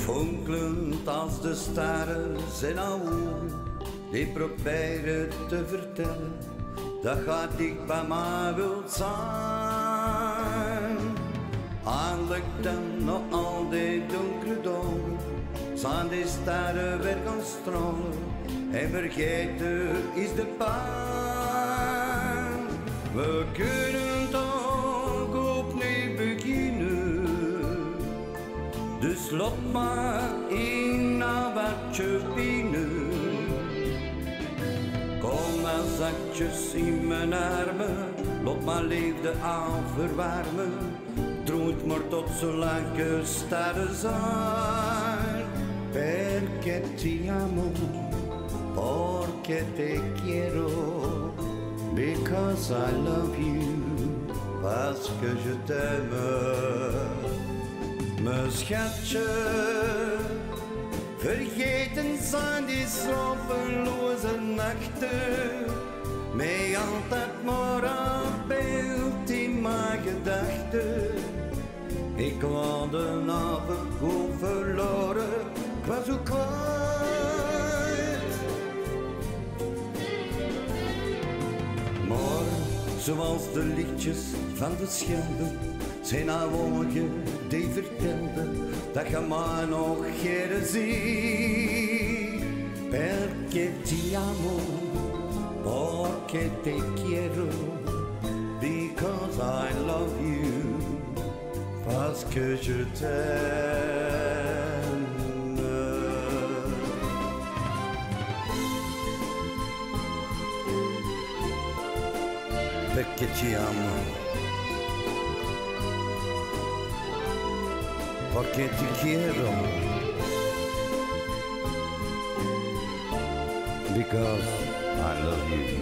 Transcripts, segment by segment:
Fonkelend als de sterren zijn haar ogen, die proberen te vertellen dat gaat dicht bij mij wilt zijn. Eindelijk dan nog al die donkere dagen, zijn die sterren weer gaan stralen en vergeten is de pijn. We kunnen toch opnieuw beginnen, dus laat maar in naar wat je binnen. Kom maar zachtjes in mijn armen, laat mijn liefde aan verwarmen. Droeit maar tot zolang je sterren zijn. Perché ti amo, porque te quiero, because I love you, parce que je t'aime. Mijn schatje, vergeten zijn die slapeloze nachten, met altijd maar een beeld in mijn gedachten. Ik wou de avond goed verloren, ik was zo kwijt. Maar zoals de lichtjes van de Schelde, zijn haar woorden die vertelden dat je mij nog geen ziet. Perché ti amo, porque te quiero, because I love you, parce que je t'aime. Perché ti amo, porque te quiero, because I love you,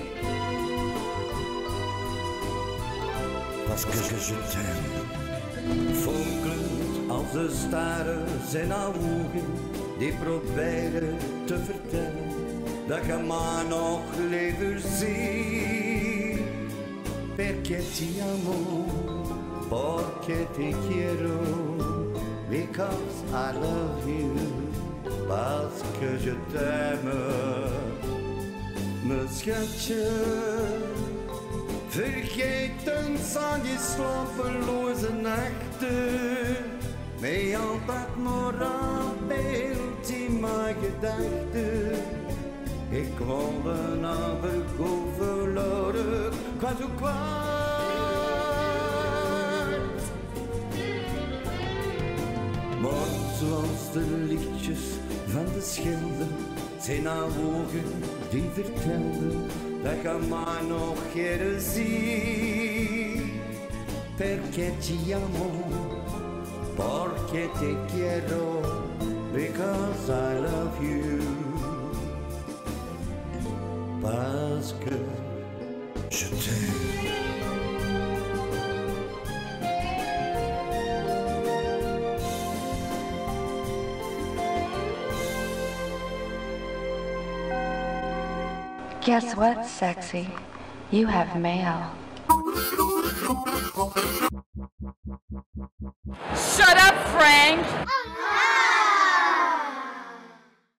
parce que je t'aime. Fonkelend als de sterren zijn haar ogen, die proberen te vertellen dat je mij nog liever ziet. Perché ti amo, porque te quiero, because I love you, parce que je t'aime. Mijn schatje, vergeten zijn die slapeloze nachten, met altijd maar een beeld in mijn gedachten. Ik wou de avond goed verloren, ik was zo kwijt. Maar zoals de lichtjes van de Schelde, zijn haar ogen die vertelden dat je mij nog geen ziet. Perché ti amo, porque te quiero, because I love you, parce que je t'aime. Guess what, sexy? You have mail. Shut up, Frank!